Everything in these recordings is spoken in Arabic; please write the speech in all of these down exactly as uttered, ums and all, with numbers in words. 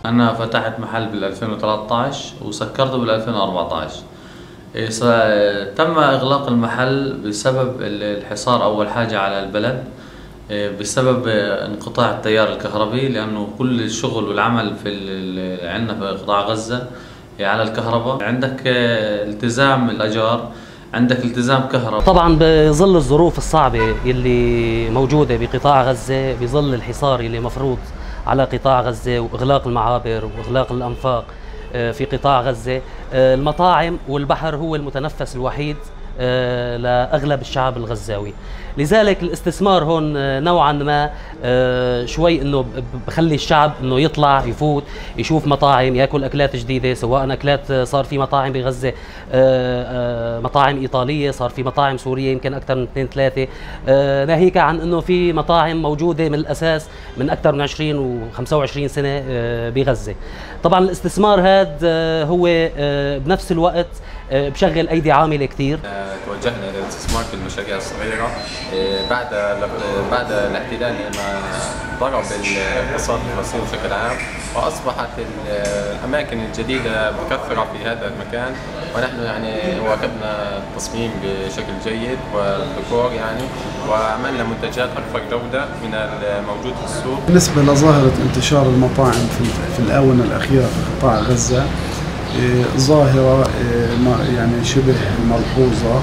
أنا فتحت محل بال ألفين وثلاثة عشر وسكرته بال ألفين وأربعة عشر. إيه، س- تم إغلاق المحل بسبب ال- الحصار أول حاجة على البلد، إيه، بسبب آه، انقطاع التيار الكهربي، لأنه كل الشغل والعمل في ال- عندنا في قطاع غزة إيه، على الكهرباء. عندك آه، التزام الأجار، عندك التزام كهرباء. طبعا بظل الظروف الصعبة اللي موجودة بقطاع غزة، بظل الحصار اللي مفروض على قطاع غزة وإغلاق المعابر وإغلاق الأنفاق آه، في قطاع غزة، آه، المطاعم والبحر هو المتنفس الوحيد آه، لأغلب الشعب الغزاوي. لذلك الاستثمار هون آه، نوعا ما آه، شوي انه بخلي الشعب انه يطلع يفوت يشوف مطاعم، ياكل اكلات جديده، سواء اكلات آه، صار في مطاعم بغزه، آه، آه، مطاعم ايطاليه، صار في مطاعم سوريه يمكن اكثر من اثنين ثلاثه، آه، ناهيك عن انه في مطاعم موجوده من الاساس من اكثر من عشرين وخمسة وعشرين سنه آه، بغزه. طبعا الاستثمار هذا آه، هو آه، بنفس الوقت آه، بشغل ايدي عامله كثير. توجهنا للاستثمار في المشاريع الصغيرة بعد بعد الاحتلال لما ضرب الاقتصاد الفلسطيني بشكل عام، وأصبحت الأماكن الجديدة بكثرة في هذا المكان، ونحن يعني واكبنا التصميم بشكل جيد والديكور يعني، وعملنا منتجات أكثر جودة من الموجود في السوق. بالنسبة لظاهرة انتشار المطاعم في الآونة الأخيرة في قطاع غزة، ظاهرة يعني شبه ملحوظة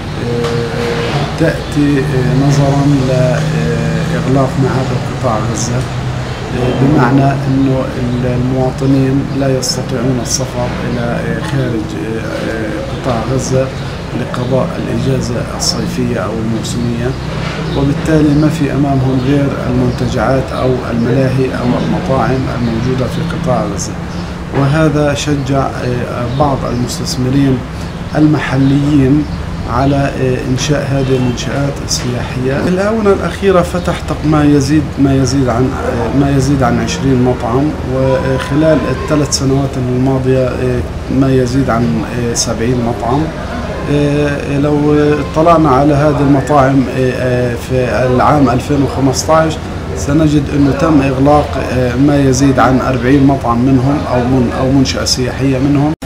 تأتي نظرا لإغلاق معابر قطاع غزة، بمعنى أنه المواطنين لا يستطيعون السفر إلى خارج قطاع غزة لقضاء الإجازة الصيفية أو الموسمية، وبالتالي ما في أمامهم غير المنتجعات أو الملاهي أو المطاعم الموجودة في قطاع غزة. وهذا شجع بعض المستثمرين المحليين على إنشاء هذه المنشآت السياحية. في الآونة الأخيرة فتح ما يزيد ما يزيد عن ما يزيد عن عشرين مطعم، وخلال الثلاث سنوات الماضية ما يزيد عن سبعين مطعم. لو اطلعنا على هذه المطاعم في العام ألفين وخمسة عشر سنجد أنه تم إغلاق ما يزيد عن أربعين مطعم منهم أو من أو منشأة سياحية منهم.